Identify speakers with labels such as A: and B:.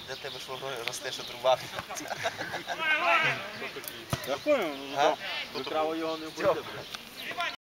A: Де тебе що росте, що труба?
B: Я понял, ну, ви право його не буде.